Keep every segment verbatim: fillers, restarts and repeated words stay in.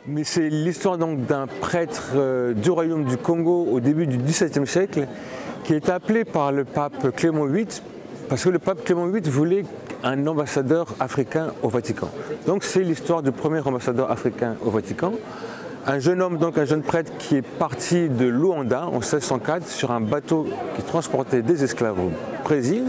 Mais c'est l'histoire donc d'un prêtre euh, du royaume du Congo au début du dix-septième siècle qui est appelé par le pape Clément huit parce que le pape Clément huit voulait un ambassadeur africain au Vatican. Donc c'est l'histoire du premier ambassadeur africain au Vatican. Un jeune homme, donc un jeune prêtre qui est parti de Luanda en seize cent quatre sur un bateau qui transportait des esclaves au Brésil.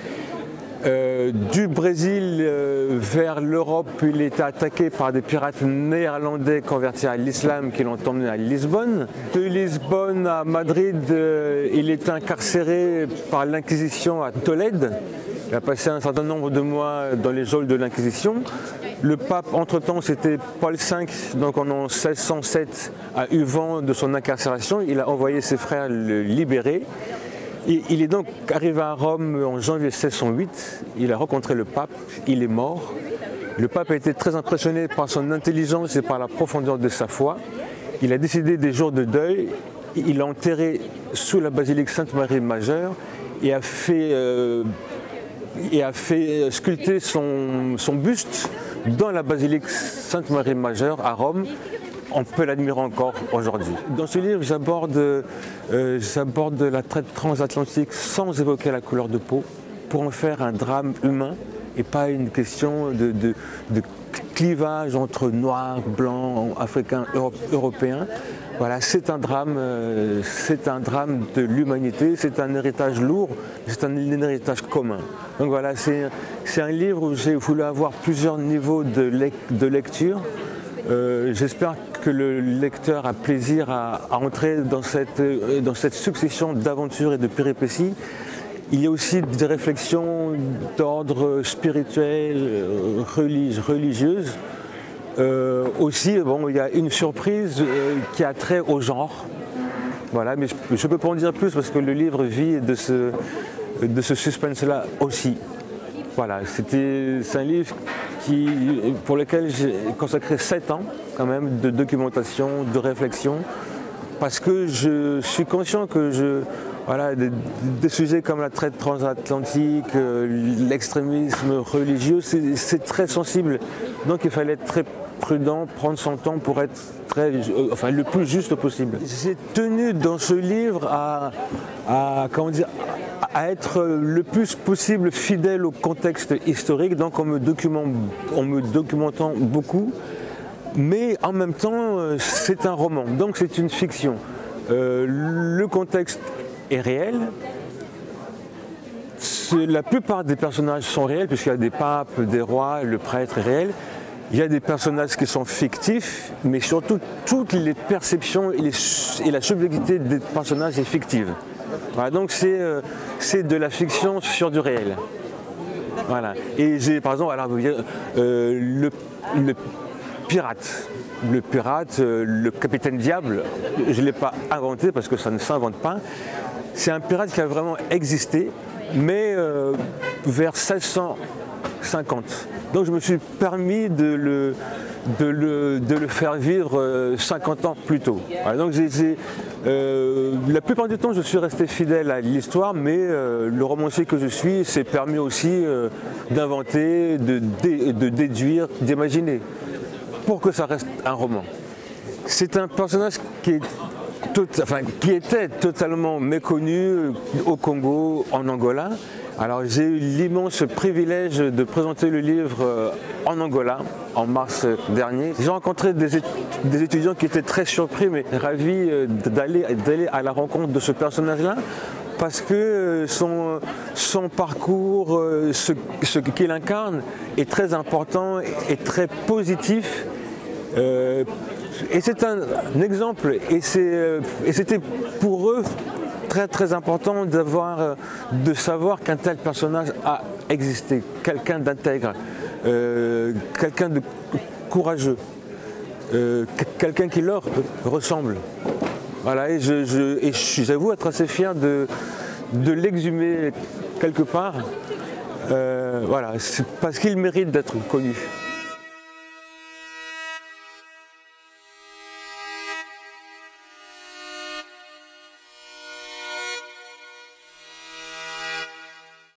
Euh, du Brésil euh, vers l'Europe, il était attaqué par des pirates néerlandais convertis à l'islam qui l'ont emmené à Lisbonne. De Lisbonne à Madrid, euh, il était incarcéré par l'Inquisition à Tolède. Il a passé un certain nombre de mois dans les geôles de l'Inquisition. Le pape, entre-temps, c'était Paul cinq, donc en seize cent sept, a eu vent de son incarcération. Il a envoyé ses frères le libérer. Il est donc arrivé à Rome en janvier seize cent huit, il a rencontré le pape, il est mort. Le pape a été très impressionné par son intelligence et par la profondeur de sa foi. Il a décidé des jours de deuil, il l'a enterré sous la basilique Sainte-Marie Majeure et a fait, euh, et a fait sculpter son, son buste dans la basilique Sainte-Marie Majeure à Rome. On peut l'admirer encore aujourd'hui. Dans ce livre, j'aborde euh, j'aborde la traite transatlantique sans évoquer la couleur de peau, pour en faire un drame humain et pas une question de, de, de clivage entre noirs, blancs, africains, euro, européens. Voilà, c'est un drame, euh, c'est un drame de l'humanité, c'est un héritage lourd, c'est un, un héritage commun. Donc voilà, c'est un livre où j'ai voulu avoir plusieurs niveaux de, lec de lecture. Euh, J'espère que le lecteur a plaisir à, à entrer dans cette, dans cette succession d'aventures et de péripéties. Il y a aussi des réflexions d'ordre spirituel, religi religieuse. Euh, aussi, bon, il y a une surprise euh, qui a trait au genre. Voilà, mais je ne peux pas en dire plus parce que le livre vit de ce, de ce suspense-là aussi. Voilà, c'est un livre qui, pour lequel j'ai consacré sept ans quand même de documentation, de réflexion, parce que je suis conscient que je, voilà, des, des sujets comme la traite transatlantique, euh, l'extrémisme religieux, c'est très sensible. Donc il fallait être très prudent, prendre son temps pour être très, euh, enfin, le plus juste possible. J'ai tenu dans ce livre à, à comment dire, à être le plus possible fidèle au contexte historique, donc en me, document, en me documentant beaucoup, mais en même temps c'est un roman, donc c'est une fiction. Euh, le contexte est réel, la plupart des personnages sont réels, puisqu'il y a des papes, des rois, le prêtre est réel. Il y a des personnages qui sont fictifs, mais surtout toutes les perceptions et, les, et la subjectivité des personnages est fictive. Voilà, donc c'est euh, de la fiction sur du réel. Voilà. Et j'ai par exemple alors, euh, le, le pirate. Le pirate, euh, le capitaine Diable, je ne l'ai pas inventé parce que ça ne s'invente pas. C'est un pirate qui a vraiment existé, mais euh, vers seize cent cinquante. Donc je me suis permis de le, de le, de le faire vivre euh, cinquante ans plus tôt. Voilà, donc j'ai, euh, la plupart du temps je suis resté fidèle à l'histoire, mais euh, le romancier que je suis s'est permis aussi euh, d'inventer, de, de, de déduire, d'imaginer, pour que ça reste un roman. C'est un personnage qui est Tout, enfin, qui était totalement méconnu au Congo, en Angola. Alors j'ai eu l'immense privilège de présenter le livre en Angola en mars dernier. J'ai rencontré des, étu des étudiants qui étaient très surpris mais ravis d'aller d'aller à la rencontre de ce personnage-là parce que son, son parcours, ce, ce qu'il incarne est très important et très positif. Euh, Et c'est un, un exemple, et c'était pour eux très très important d'avoir, de savoir qu'un tel personnage a existé, quelqu'un d'intègre, euh, quelqu'un de courageux, euh, quelqu'un qui leur ressemble. Voilà, et je, je, et j'avoue être assez fier de, de l'exhumer quelque part, euh, voilà, parce qu'il mérite d'être connu.